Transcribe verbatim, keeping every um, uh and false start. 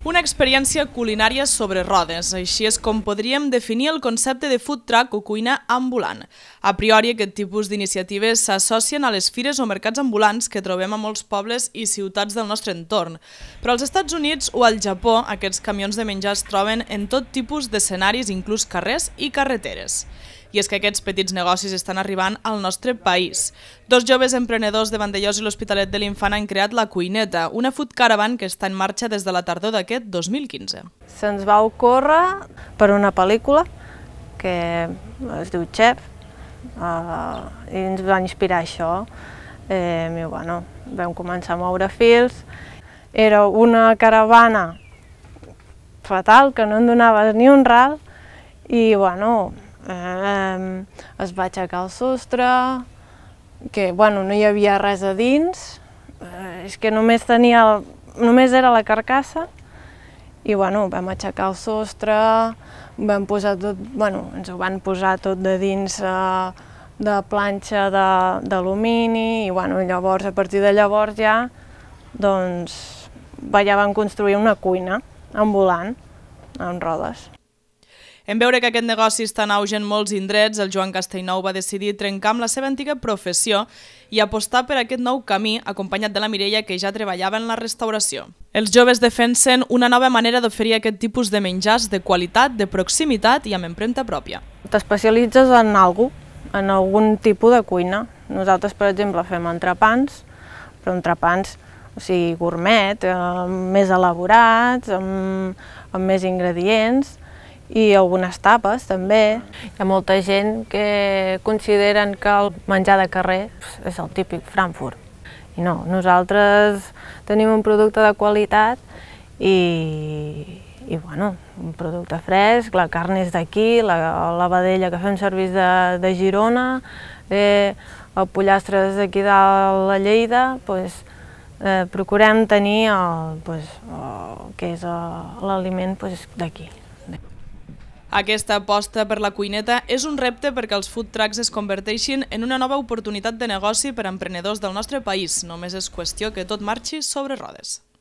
Una experiència culinària sobre rodes, així és com podríem definir el concepte de food truck o cuina ambulant. A priori, aquest tipus d'iniciatives s'associen a les fires o mercats ambulants que trobem a molts pobles i ciutats del nostre entorn. Però als Estats Units o al Japó, aquests camions de menjar es troben en tot tipus d'escenaris, inclús carrers i carreteres. I és que aquests petits negocis estan arribant al nostre país. Dos joves emprenedors de Vandellòs i l'Hospitalet de l'Infant han creat La Cuineta, una food caravan que està en marxa des de la tardor d'aquest dos mil quinze. Se'ns va ocórrer per una pel·lícula que es diu Chef uh, i ens va inspirar això. Eh, i, bueno, vam començar a moure fils. Era una caravana fatal, que no en donava ni un ral i bueno, Eh, es va aixecar el sostre, que bueno, no hi havia res a dins, eh, és que només tenia, només era la carcassa i bueno, vam aixecar el sostre, vam posar tot, bueno, ens ho van posar tot de dins eh, de planxa d'alumini i bueno, llavors, a partir de llavors ja, doncs, ja van construir una cuina ambulant amb rodes. En veure que aquest negoci està en auge en molts indrets, el Joan Castellnou va decidir trencar amb la seva antiga professió i apostar per aquest nou camí, acompanyat de la Mireia, que ja treballava en la restauració. Els joves defensen una nova manera d'oferir aquest tipus de menjars de qualitat, de proximitat i amb empremta pròpia. T'especialitzes en alguna cosa, en algun tipus de cuina. Nosaltres, per exemple, fem entrepans, però entrepans, o sigui, gourmet, eh, més elaborats, amb, amb més ingredients, i algunes tapes també. Hi ha molta gent que consideren que el menjar de carrer és el típic Frankfurt. I no, nosaltres tenim un producte de qualitat i, i bueno, un producte fresc, la carn és d'aquí, la, la vedella que fem servir de, de Girona, eh, el pollastre és d'aquí de la Lleida, doncs, eh, procurem tenir el, doncs, el que és l'aliment doncs, d'aquí. Aquesta aposta per la cuineta és un repte perquè els food trucks es converteixin en una nova oportunitat de negoci per a emprenedors del nostre país. Només és qüestió que tot marxi sobre rodes.